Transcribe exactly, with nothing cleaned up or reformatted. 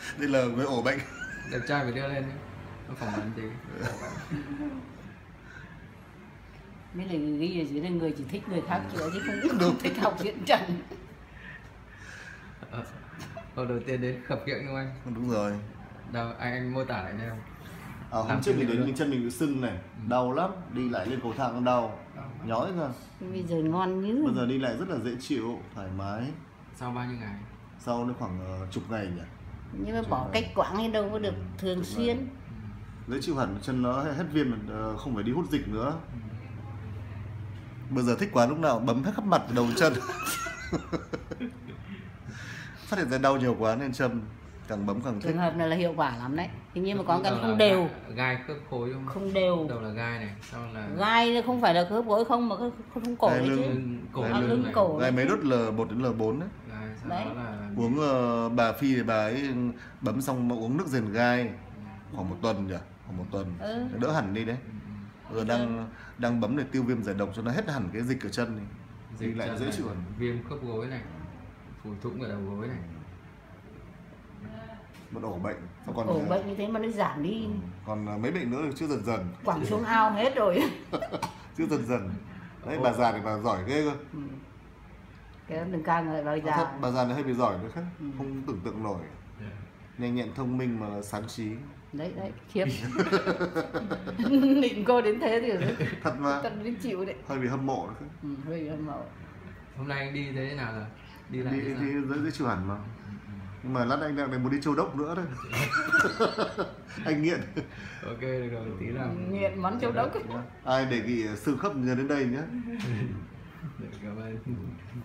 Đây là với ổ bệnh. Đẹp trai phải đưa lên nhé. Nó phỏng vấn tí. Mấy là ghi ở dưới là người chỉ thích người khác chữa chứ không được thích học diễn trần. Câu đầu tiên đến khập khiễng đúng không anh? Đúng rồi. Đâu, anh anh mô tả lại đây không? À, hôm trước mình đến nhưng chân mình bị sưng này, ừ. Đau lắm, đi lại lên cầu thang đau, nhói ra. Bây giờ ngon như. Bây giờ đi lại rất là dễ chịu, thoải mái. Sau bao nhiêu ngày? Sau nó khoảng uh, chục ngày nhỉ. Nhưng mà bỏ cách quãng thì đâu có được ừ, thường xuyên. Ừ. Dễ chịu hẳn, chân nó hết viêm, không phải đi hút dịch nữa. Ừ. Bây giờ thích quá lúc nào bấm hết khắp mặt từ đầu chân. Phát hiện ra đau nhiều quá nên châm, càng bấm càng thích. Trường hợp này là hiệu quả lắm đấy. Thế nhưng mà có cái không đều. Gai khớp gối không? Không đều. Đầu là gai này, sau là gai không phải là khớp gối không mà không cổ gai lưng, chứ. Cổ gai lưng, lưng cổ. Gai mấy đốt L một đến L bốn đấy. Gai, đấy. Là... Uống uh, bà Phi thì bà ấy bấm xong mà uống nước dền gai khoảng một tuần nhỉ, khoảng một tuần ừ. Đỡ hẳn đi đấy. Giờ đang đang bấm để tiêu viêm giải độc cho nó hết hẳn cái dịch ở chân này. Dịch lại dễ chịu hẳn. Viêm khớp gối này, phù thủng ở đầu gối này. Một ổ bệnh. Còn ổ bệnh như thế mà nó giảm đi. Ừ. Còn mấy bệnh nữa thì chưa dần dần. Quẳng xuống ao hết rồi. Chưa dần dần. Đấy bà già này bà giỏi ghê cơ. Ừ. Cái đừng ca người bà già. Thật, bà già này hơi bị giỏi nữa khác, ừ. Không tưởng tượng nổi. Yeah. Nhanh nhẹn thông minh mà sáng trí. Đấy đấy, khiếp. Định cô đến thế thì thật mà. Thật đến chịu đấy. Hơi bị hâm mộ nữa. Ừ, hơi bị hâm mộ. Hôm nay anh đi thế nào rồi? Đi lại đi thì dễ dễ chịu hẳn mà. Nhưng mà lát anh đang muốn đi Châu Đốc nữa đấy. Anh nghiện. Ok, được rồi, tí nào. Nghiện món Châu Đốc. Ai đề nghị xương khớp nhớ đến đây nhé. Cảm ơn.